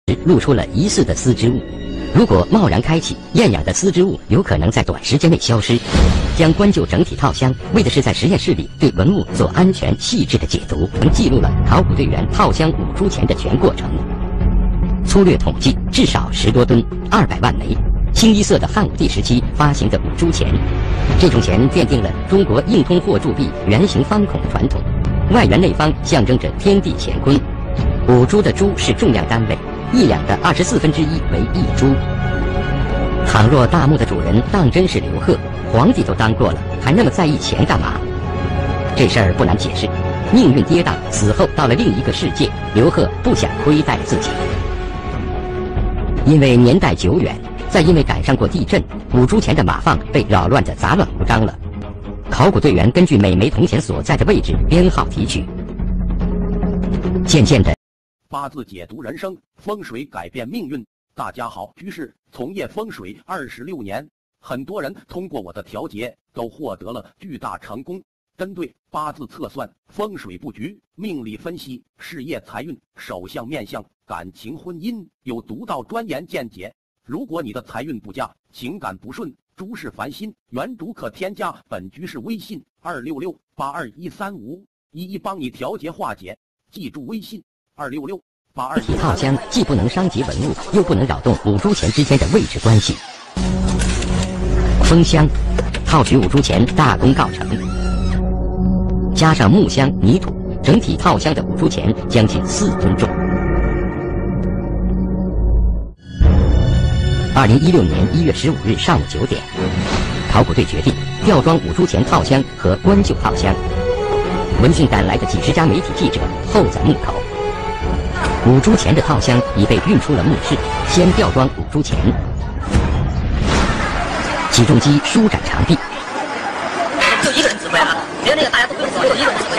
露出了疑似的丝织物。如果贸然开启，厌氧的丝织物有可能在短时间内消失。将关旧整体套箱，为的是在实验室里对文物做安全细致的解读，记录了考古队员套箱五铢钱的全过程。粗略统计，至少10多吨，200万枚，清一色的汉武帝时期发行的五铢钱。这种钱奠定了中国硬通货铸币圆形方孔的传统，外圆内方象征着天地乾坤。五铢的铢是重量单位，1两的1/24为1铢。倘若大墓的主人当真是刘贺，皇帝都当过了，还那么在意钱干嘛？这事儿不难解释，命运跌宕，死后到了另一个世界，刘贺不想亏待自己。因为年代久远，再因为赶上过地震，五铢钱的码放被扰乱得杂乱无章了。考古队员根据每枚铜钱所在的位置编号提取，渐渐的， 八字解读人生，风水改变命运。大家好，居士从业风水26年，很多人通过我的调节都获得了巨大成功。针对八字测算、风水布局、命理分析、事业财运、手相面相、感情婚姻有独到专研见解。如果你的财运不佳，情感不顺，诸事烦心，原主可添加本居士微信266-82135，一一帮你调节化解。记住微信266-82135。 套箱既不能伤及文物，又不能扰动五铢钱之间的位置关系。封箱，套取五铢钱大功告成。加上木箱、泥土，整体套箱的五铢钱将近4吨重。2016年1月15日上午9点，考古队决定吊装五铢钱套箱和关旧套箱。闻讯赶来的几10家媒体记者候在墓口。五铢钱的套箱已被运出了墓室，先吊装五铢钱。起重机舒展长臂， 就一个人指挥啊，别的那个大家都不用说，就一个人指挥。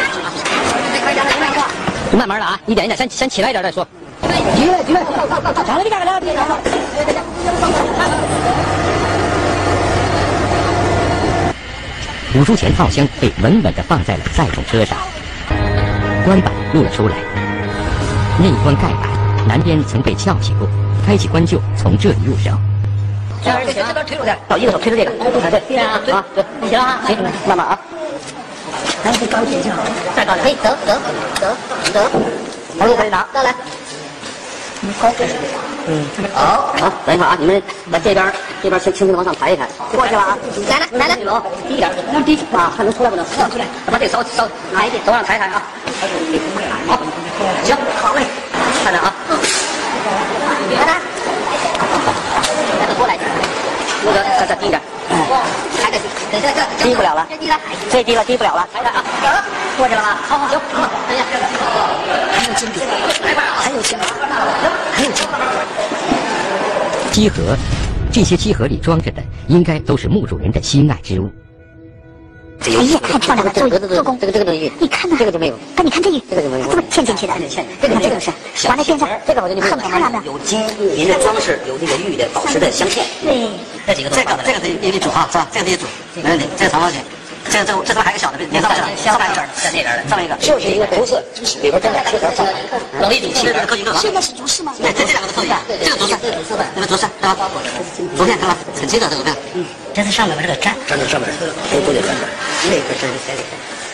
慢慢的啊，一点一点，先起来一点再说。举来，长了你干了， 五铢钱套箱被稳稳地放在了载重车上，关板露了出来。内关盖板南边曾被撬起过，开启关旧从这里入手。 这边推着点，到一个手推着这个，对啊，对，行啊，行，慢慢啊。咱这高点就好，再高点，可以走，往路可以拿，再来。高点，好，等一会儿啊，你们把这边先轻轻的往上抬一抬，过去了啊，来，低一点，那低啊，看能出来不能？出来，把这个手拿一点，手往上抬啊。好，行，好嘞，看着啊，来来，再多来点，再低一点，还得低不了了，最低了，低不了了，来啊，过去了吧？好，行，哎呀，很有精力，很有精力，很有精力。 鸡盒，这些鸡盒里装着的应该都是墓主人的心爱之物。 哎呀，太漂亮了！做工， 这个东西， 你看呐， 这个就没有。 哥，你看这个， 这个就没有， 这么嵌进去的， 这个是，完了边上， 这个我就很漂亮的， 有金银的装饰，有这个玉的宝石的镶嵌。 对， 这几个这个得煮啊，是吧？这个得煮，没问题。这个长方形，这他妈还有个小的，别上面，上面一个，在那边的，上面一个，就是一个竹子，里边装点铁条上，冷一煮气，搁一个。 现在是竹式吗？ 对，这两个都一样，这个竹子，那个竹子，是吧？竹片，看吧，很清楚这个片。 这是上面这个粘， 粘在上面，都得粘着，那个是